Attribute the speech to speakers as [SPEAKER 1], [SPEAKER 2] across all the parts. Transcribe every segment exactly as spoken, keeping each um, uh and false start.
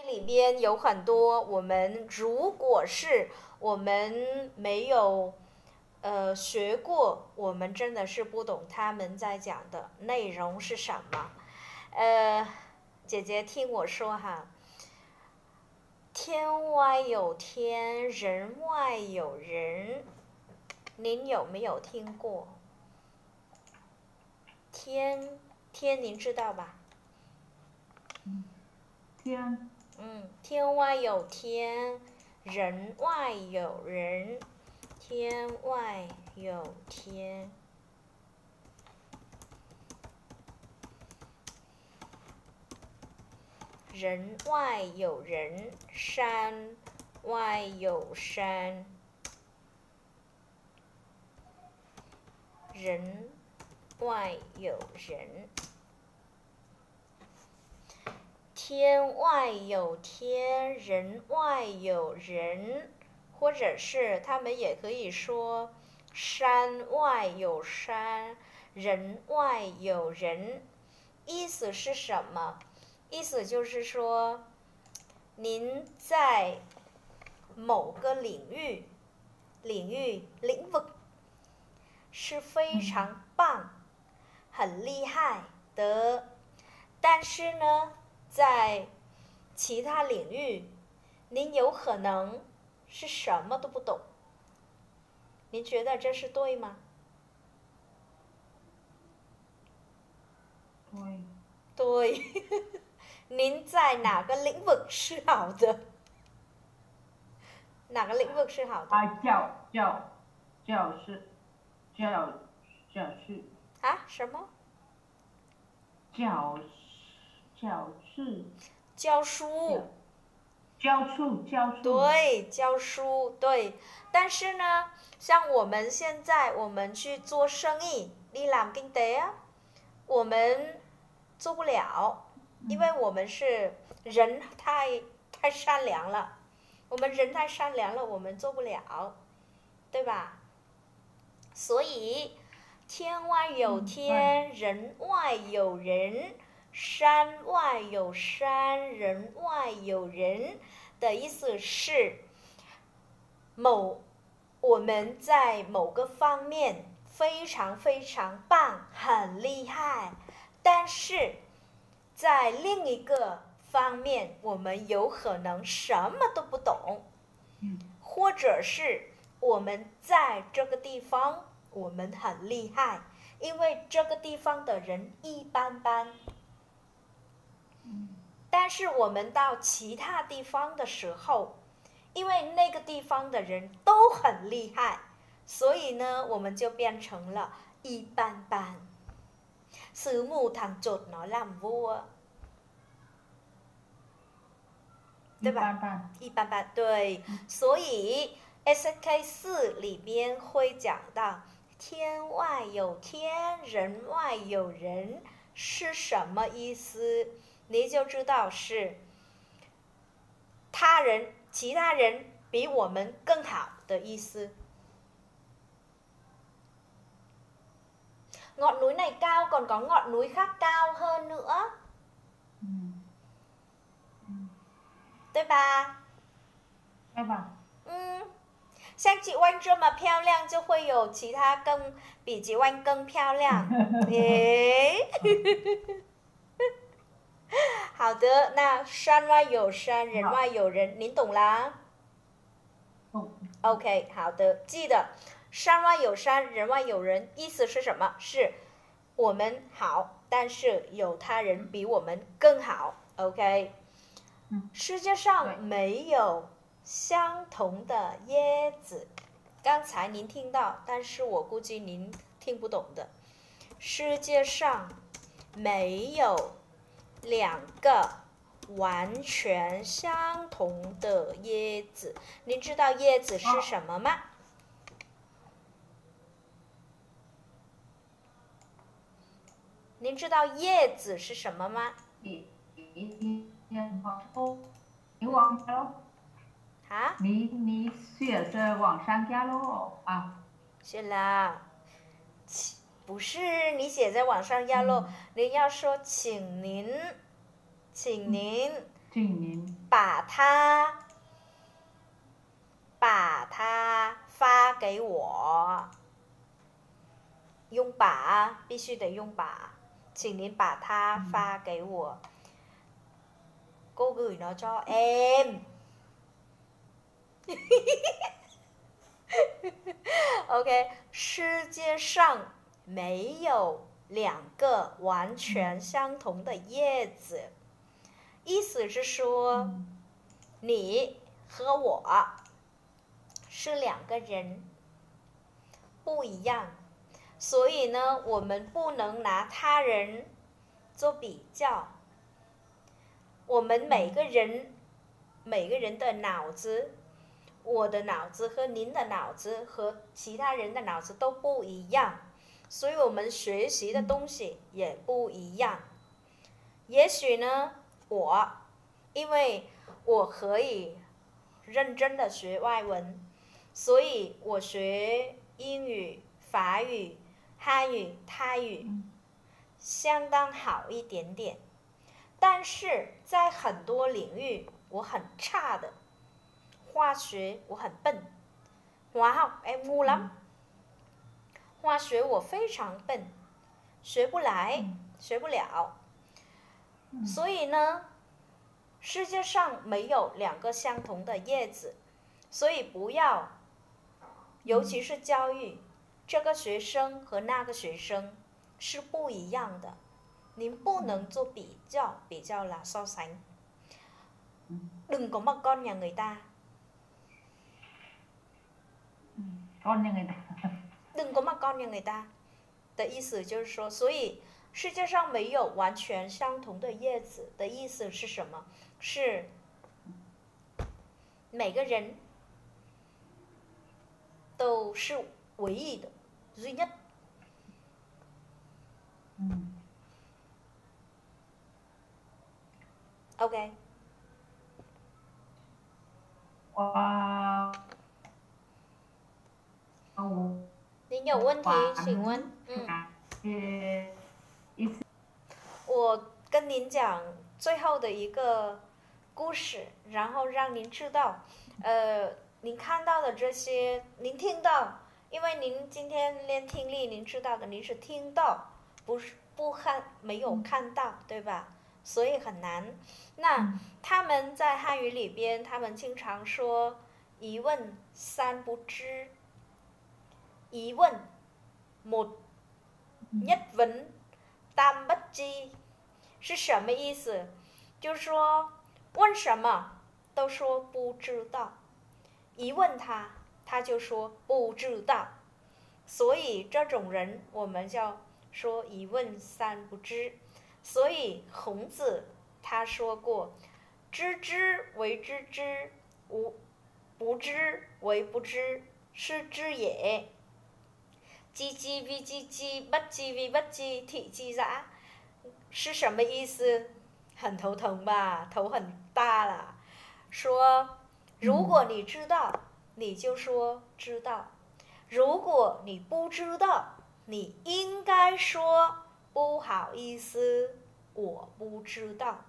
[SPEAKER 1] 里边有很多我们如果是我们没有呃学过，我们真的是不懂他们在讲的内容是什么。呃，姐姐听我说哈，天外有天，人外有人，您有没有听过？天天您知道吧？
[SPEAKER 2] 天，
[SPEAKER 1] 嗯，天外有天，人外有人，天外有天。人外有人，山外有山，人外有人，天外有天，人外有人，或者是他们也可以说山外有山，人外有人。意思是什么？意思就是说，您在某个领域、领域、领域是非常棒、很厉害的，但是呢，在其他领域，您有可能是什么都不懂。您觉得这是对吗？
[SPEAKER 2] 对。
[SPEAKER 1] 对。您在哪个领域是好的？哪个领域是好的？
[SPEAKER 2] 啊，教教教师教教师
[SPEAKER 1] 啊？什么？
[SPEAKER 2] 教教师
[SPEAKER 1] 教书。
[SPEAKER 2] 教书教书。
[SPEAKER 1] 对，教书对。但是呢，像我们现在我们去做生意，đi làm kinh tế á，我们做不了，因为我们是人太太善良了，我们人太善良了，我们做不了，对吧？所以天外有天，人外有人，山外有山，人外有人的意思是，某我们在某个方面非常非常棒，很厉害，但是在另一个方面，我们有可能什么都不懂，或者是我们在这个地方我们很厉害，因为这个地方的人一般般，但是我们到其他地方的时候，因为那个地方的人都很厉害，所以呢，我们就变成了一般般。Sứ mù thằng chột nó làm vua， 对吧？一般般，对。所以 S K 四里边会讲到天外有天，人外有人是什么意思？你就知道是他人、其他人比我们更好的意思。Ngọn núi này cao, còn có ngọn núi khác cao hơn nữa， 对吧？
[SPEAKER 2] 对吧？
[SPEAKER 1] 嗯，像吉万这么漂亮，就会有其他更比吉万更漂亮。诶，好的，那山外有山，人外有人，您懂啦？
[SPEAKER 2] 懂。
[SPEAKER 1] OK， 好的，记得山外有山，人外有人，意思是什么？是我们好，但是有他人比我们更好。OK， 世界上没有相同的椰子。刚才您听到，但是我估计您听不懂的。世界上没有两个完全相同的椰子。您知道椰子是什么吗？您知道叶子是什么吗？
[SPEAKER 2] 你往上
[SPEAKER 1] 啊？
[SPEAKER 2] 你你写着往上加喽啊？
[SPEAKER 1] 是啦，不是你写在网上压喽，您要说请您，请您
[SPEAKER 2] 请您
[SPEAKER 1] 把它把它发给我，用把必须得用把，请您把它发给我. Cô gửi nó cho em. OK， 世界上没有两个完全相同的叶子，意思是说，你和我是两个人，不一样，所以呢，我们不能拿他人做比较。我们每个人，每个人的脑子，我的脑子和您的脑子和其他人的脑子都不一样，所以我们学习的东西也不一样。也许呢，我因为我可以认真的学外文，所以我学英语、法语、汉语、泰语相当好一点点，但是在很多领域我很差的。化学我很笨，hóa học em ngu lắm，化学我非常笨，学不来，学不了。所以呢，世界上没有两个相同的叶子，所以不要，尤其是教育，这个学生和那个学生是不一样的，您不能做比较，比较là so sánh. Đừng có mặc con nhà người ta.
[SPEAKER 2] Con nhà người ta.
[SPEAKER 1] Đừng có mặc con nhà người ta 的意思就是说，所以世界上没有完全相同的叶子的意思是什么？是每个人都是唯一的、duy nhất. OK.
[SPEAKER 2] Wow.
[SPEAKER 1] 您有问题请问。嗯，我跟您讲最后的一个故事，然后让您知道，呃，您看到的这些，您听到，因为您今天练听力，您知道的，您是听到，不是不看，没有看到，对吧？所以很难。那他们在汉语里边，他们经常说一问三不知。疑问 một nhất vấn tam bất tri 是什么意思？就是说问什么都说不知道，一问他他就说不知道，所以这种人我们叫说一问三不知。所以孔子他说过，知之为知之，无不知为不知，是知也。知之为知之，不知为不知，体之giả，是什么意思？很头疼吧，头很大了。说如果你知道，你就说知道；如果你不知道，你应该说不好意思，我不知道。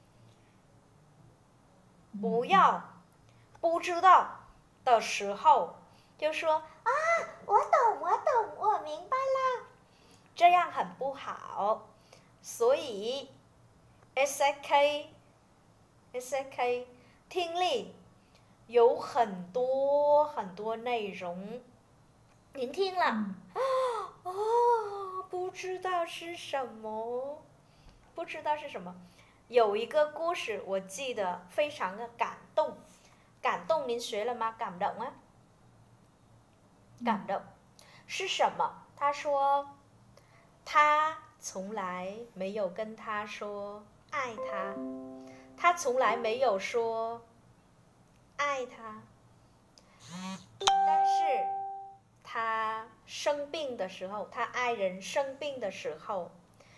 [SPEAKER 1] 不要不知道的时候就说啊，我懂，我懂，我明白了，这样很不好。所以 S A K S A K 听力有很多很多内容，您听了、嗯、哦，不知道是什么，不知道是什么。有一个故事我记得非常的感动，感动您学了吗？感动啊，感动是什么？他说他从来没有跟他说爱他，他从来没有说爱他，但是他生病的时候，他爱人生病的时候，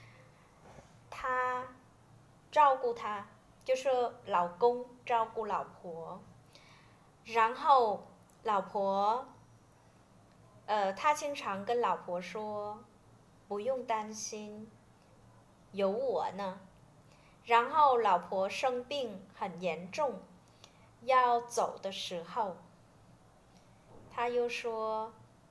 [SPEAKER 1] 他照顾他，就是老公照顾老婆，然后老婆呃，他经常跟老婆说不用担心，有我呢。 然后老婆生病很严重，要走的时候，他又说：“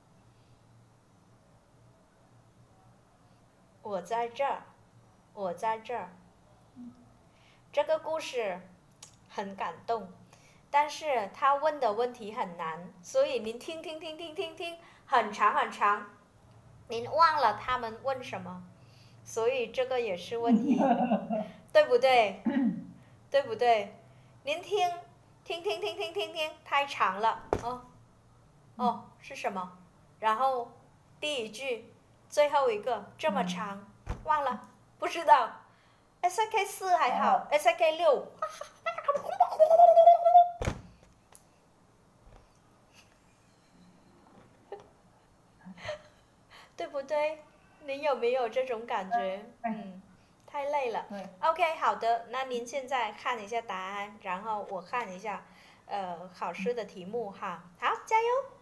[SPEAKER 1] 我在这儿，我在这儿。”这个故事很感动，但是他问的问题很难，所以您听听听听听听，很长很长，您忘了他们问什么，所以这个也是问题，对不对？对不对？您听，听听听听听听，太长了哦哦，是什么？然后第一句，最后一个这么长，忘了，不知道。S I K 四还好 ，S I K 六，对不对？您有没有这种感觉？嗯，太累了。OK， 好的，那您现在看一下答案，然后我看一下，呃，考试的题目哈。好，加油！